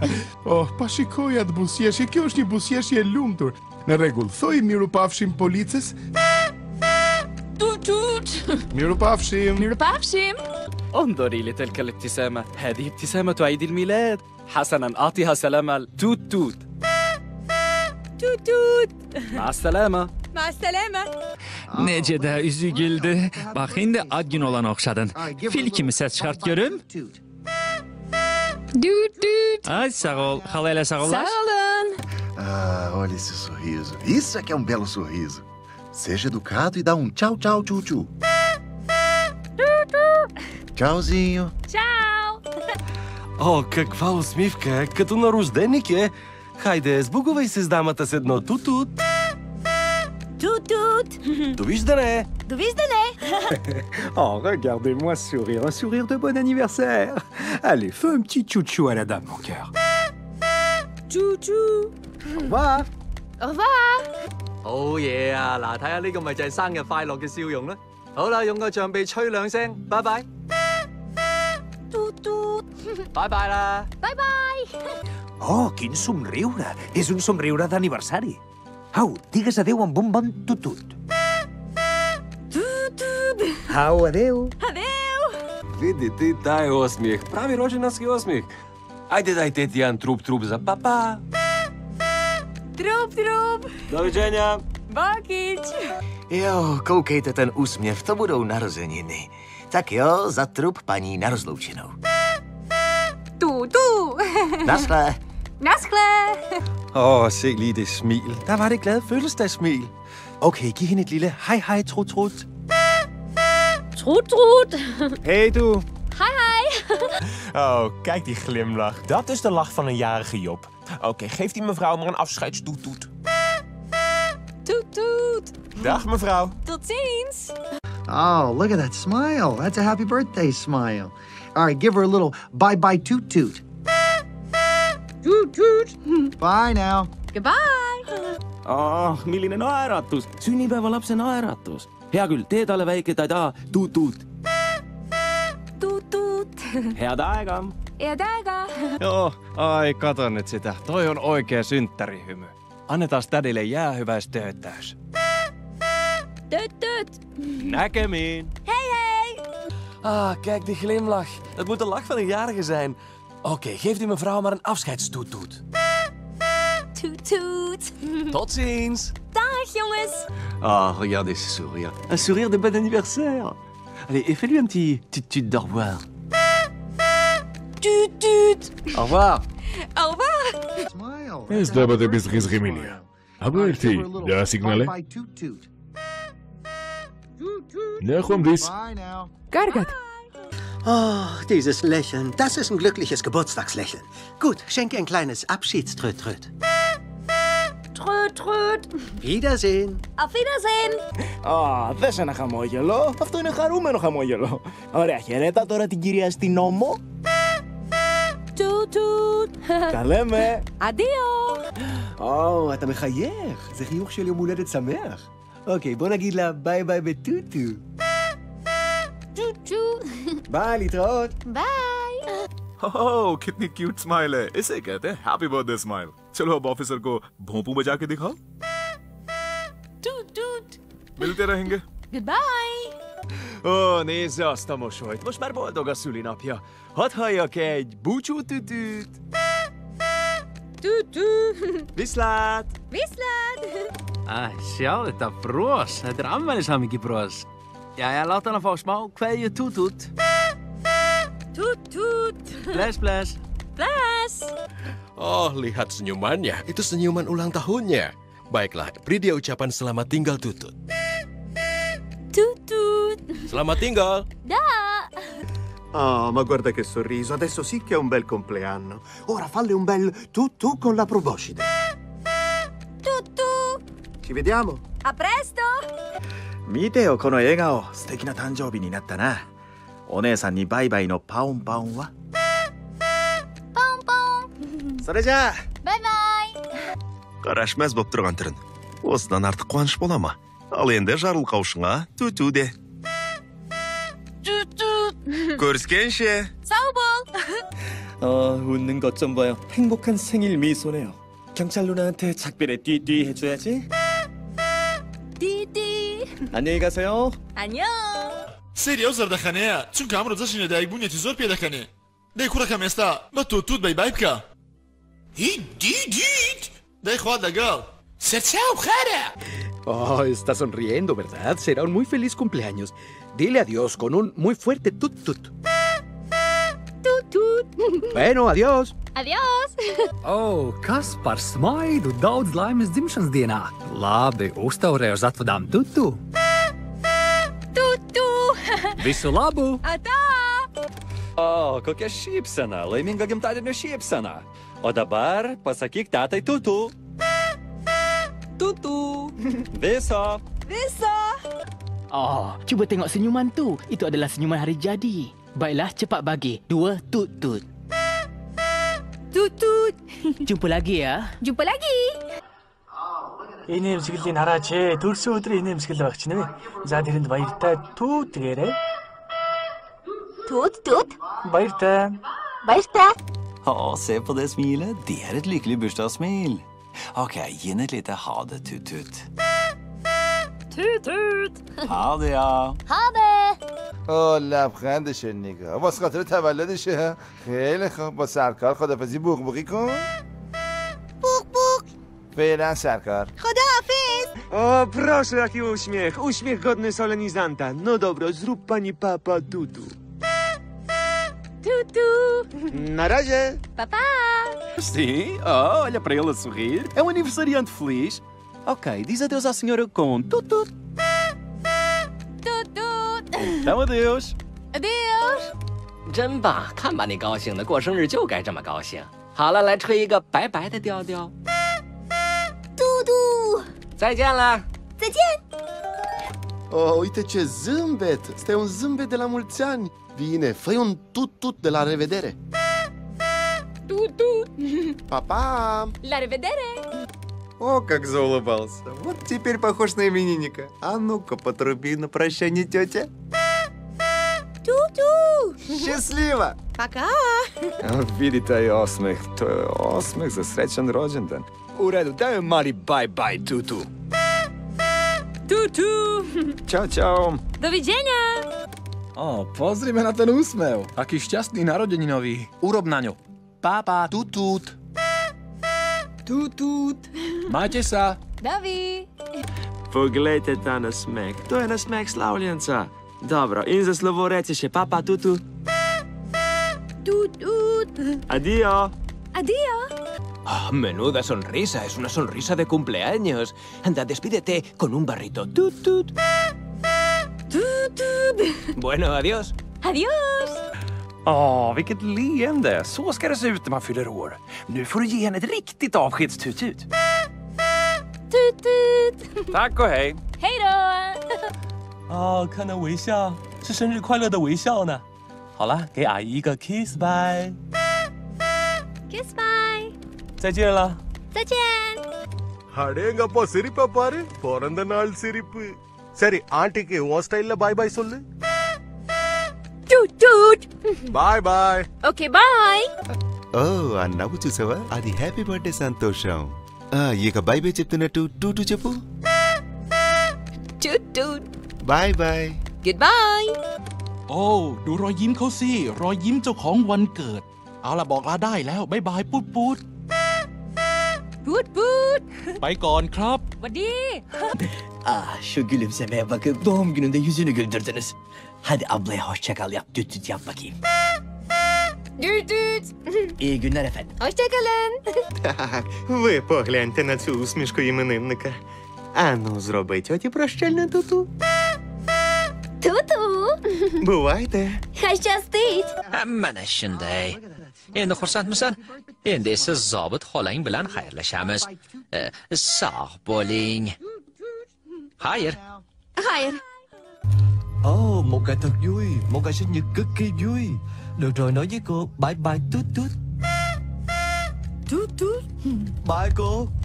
Pashikojat busjeshi, kjo është një busjeshi e lumtur. Në rregull, thoj mirupafshim policës. توت توت. Mirupafshim. mirupafshim. انظري لتلك الابتسامة. هذه ابتسامة عيد الميلاد. حسناً، أعطيها سلامة توت توت. توت توت. مع السلامة. مع السلامة. Necə də üzü güldü. Bax, indi ad gün olan oxşadın. Fil kimi səs çıxart görüm. Toot toot. Ay, sağ ol. Xala elə sağ olar. Sağ olun. Olha esse sorriso. Isso é que é um belo sorriso. Seja educado e dá um tchau, tchau, tchu, tchu. Tchauzinho. Ciao. Каква усмивка, като на рожденик е. Хайде, сбугувай се с дамата с едно тутут. Toot toot. Довиждане! Довиждане. Oh, regardez-moi sourire, un sourire de bon anniversaire. Allez, fais un petit chouchou à la dame, mon cœur. Choo-choo. Au revoir. Au revoir. 好嘢啊！嗱，睇下呢個咪就係生日快樂嘅笑容啦。好啦，用個象鼻吹兩聲，拜拜， Toot toot. 拜拜啦。 Bye bye. Oh, quin somriure. És un somriure d'aniversari. Au, digues adéu amb un bon tutut. Toot toot. Au, adéu. Adeu. Видите, тая усмих. Прави рожденски усмих. Айде дайте ти Ян труп за папа. Troep troep. Довиждения. Bakić. Jo, koukejte, ten úsměv, to budou narozeniny. Tak jo, za trup paní na rozloučenou. Tu tu. Naschle. Naschle. Se lige det smil. Der var det glade fødselsdagssmil. Okay, giv hende et lille hej hej trut trut. Troet troet. Hey du. Hi hi. Kijk die glimlach. Dat is de lach van een jarige Job. Oké, geef die mevrouw maar een afscheidstoet-toet. Toet toet. Dag mevrouw. Tot ziens. Oh, look at that smile. That's a happy birthday smile. All right, give her a little bye-bye toot-toot. Toot toot. Bye now. Goodbye. Milline naeratus. Sünnipäevalapse naeratus. Hea küll, tee talle väike tada, tuut-tuut. Toot toot. Head aega. Head aega. Joo, ai kato nyt sitä. Toi on oikea synttärihymy. Annetaan tädille jäähyväistööttäys. Toot toot. Näkemiin. Hey hey. Kijk die glimlach. Het moet de lach van een jarige zijn. Oké, geef die mevrouw maar een afscheidstoet-toet. Toot toot. Tot ziens. Dag jongens. Regardez ce sourire. Un sourire de bon anniversaire. Allez, et fais-lui un petit tuut d'au revoir. Toot toot. Au revoir. Au revoir. Smile. Ez dobate bez rizgimilia. Abo erti, da signale? Bye-bye toot-toot. Ne dis. Bye now. Gargat. Dieses Lächeln, das ist ein glückliches Geburtstagslächeln. Gut, schenke ein kleines Abschiedströt-Tröt. Tröt tröt. Wiedersehen. Auf Wiedersehen. Δες ένα χαμόγελο. Αυτό είναι χαρούμενο χαμόγελο. Ωραία, χαιρέτα τώρα την κυρία στην νόμο. Toot toot. Τα λέμε. Adio. אתה מחייך. זה חיוך של יום הולדת שמח. אוקיי, בוא נגיד לה ביי ביי בטוטו. Toot toot. ביי, להתראות. Bye. Oh, कितनी cute smile है. इसे कहते हैं happy birthday smile. चलो अब ऑफिसर को भोंपू बजा के दिखाओ. Toot toot. मिलते रहेंगे. Goodbye. Nézze azt a mosolyt. Most már boldog a szülinapja. Hadd halljak egy búcsútütűt. Toot toot. Viszlát! Vislát. Sjá þetta bros. Þetta er afmælishamingi bros. Jæja, láta hana fá smá kveðju toot-toot. Toot toot. Bless, bless. Bless. Lihat senyumannya. Itu senyuman ulang tahunnya. Baiklah, beri dia ucapan selamat tinggal tutut. Toot toot. Selamat tinggal. Da. Ma guarda che sorriso. Adesso sì che è un bel compleanno. Ora falle un bel tu con la proboscide. Toot toot. Ci vediamo. A presto. 見てよ、この笑顔。素敵な誕生日になったな。お姉さんにバイバイのパオンパオンは Pom pom. それじゃあ Bye bye. Қараш мәз боп тұрған түрін. Осыдан артық қуаныш бола ма? Ал енді жарылқаушыңа түту де. Toot toot. Көріскенше. Sağ ol. 웃는 것 좀 봐요. 행복한 생일 미소네요. 경찰 누나한테 작별에 띠띠 해줘야지. 띠띠. 안녕히 가세요. 안녕. سری ئەو زەردەخەنەیە چونکە ئەمڕۆ جەژنی لەدایکبوونیەتی زۆر پێدەکەنێ. دەی کوڕەکەم ئێستا بە تۆ بەی بای بکە. هی دیت دەی خوا لەگەڵ سەرچاو خارە. Oh, está sonriendo, ¿verdad? Será un muy feliz cumpleaños. Dile adiós con un muy fuerte tut tut. Tut tut. Bueno, adiós. Adios. Oh, kas par smaidu daudz laimes dzimšanas dienā. Labi, uztaurē uz atvadām tutu. Tutu. Visu labu. Ata. Kokia šypsena, laiminga gimtadienio šypsena. O dabar pasakyk tetai tutu. Tutu. Viso. Viso. Oh, cuba tengok senyuman tu. Itu adalah senyuman hari jadi. Baiklah, cepat bagi 2 tut-tut. Tut-tut. Jumpa lagi ya. Jumpa lagi. Энэ эмсэглийг хараач ээ. Төрсөн өдөр энэ эмсгэл байх чинь нэ. За тэрэнд баяртай тút гээрээ. Tut tut. Баяртай. Баяртай. Se på det smilet. Det er et lykkelig bursdagssmil. Ok, gi henne et lite ha det, tut-tut. Tut-tut. Ha det, ja. Ha det. لبخندشه نگاه واسه خاطر تولدشه. خیلی خوب. با سرکار خدافزی بوق کن. Buk. فعلا سرکار. Khodafis. O, proszę, jaki uśmiech. Uśmiech godny solenizanta. No dobro, zrób pani papa tutu. Tutu. Na razie. Papá. Sim, olha para ele a sorrir. É um aniversariante feliz. Ok, diz adeus à senhora com tut-tut. Tut-tut. Então adeus. Adeus. 真棒，看把你高兴的，过生日就该这么高兴。好了，来吹一个白白的调调。 嘟嘟。 再见了。 再见。 Oh, uite ce zâmbet! Este un zâmbet de la mulți ani. Bine, fă un tut-tut de la revedere. Tut-tut. Pa, pa! La revedere. О, как заулыбался. Вот теперь похож на именинника. А ну-ка, потруби на прощание, тетя. Ту-ту. Счастливо! Пока. Vidi taj osmeh. To je osmeh za srećan rođendan. U redu, daj joj mali bye-bye, tutu. Tutu. Ćao, čao. Dovidenia. Pozrime na ten úsmev. Aký šťastný narodeninový. Urob na ňo. Pápa, tut-tut. Tut-tut. Majte sa. Davi. Poglejte ta nasmeh. To je nasmeh slavljenca. Dobro, in za slovo reci še papa tutu. Tut-tut. Adio. Adio. Oh, menuda sonrisa, es una sonrisa de cumpleaños. Anda, despídete con un barrito. Tut, tut. Tut, tut. Bueno, adiós. Adios. Vilket leende. Så ska det se ut när man fyller år. Nu får du ge henne ett riktigt avskedstut-tut. Tut-tut. Tack och hej. Hej då. 看到微笑，是生日快乐的微笑呢。好了，给阿姨一个 kiss bye。 Kiss bye. 再见了。 再见. அடேங்கப்பா சிரிப்பா பாரு. பிறந்த நாள் சிரிப்பு. சரி, ஆண்டிக்கு உன் ஸ்டைல்ல பாய் பாய் சொல்லு. Tut-tut. Bye bye. Okay, bye. ఓ అన్నావు చూసావా అది హ్యాపీ బర్త్డే సంతోషం ఇక బై బై చెప్తున్నట్టు టూ చెప్పు Tut-tut. Bye bye Goodbye. ดูรอยยิ้มเขาสิ รอยยิ้มเจ้าของวันเกิด เอาล่ะบอกลาได้แล้ว บ๊ายบายปุ๊ดปุ๊ด Put-put. ไปก่อนครับ Vadi. Şu gülümsemeye bakıp doğum gününde yüzünü güldürdünüz. Hadi ablaya hoşça kal yap, düt düt yap bakayım. Düt düt. İyi günler efendim. Hoşçakalın. Так, ви погляньте на цю усмішку іменинника. Ану, зроби тьоті прощальне туту. Tutu. Бувайте. Хай щастить. Mana shunday. Endi xursandmisan? Endi esa zobit xolang bilan xayrlashamiz. Sog' bo'ling. Xayr. Xayr. Một ngày thật vui, một ngày sinh nhật cực kỳ vui. Được rồi, nói với cô bye bye tút tút. Tut tut. Bye cô.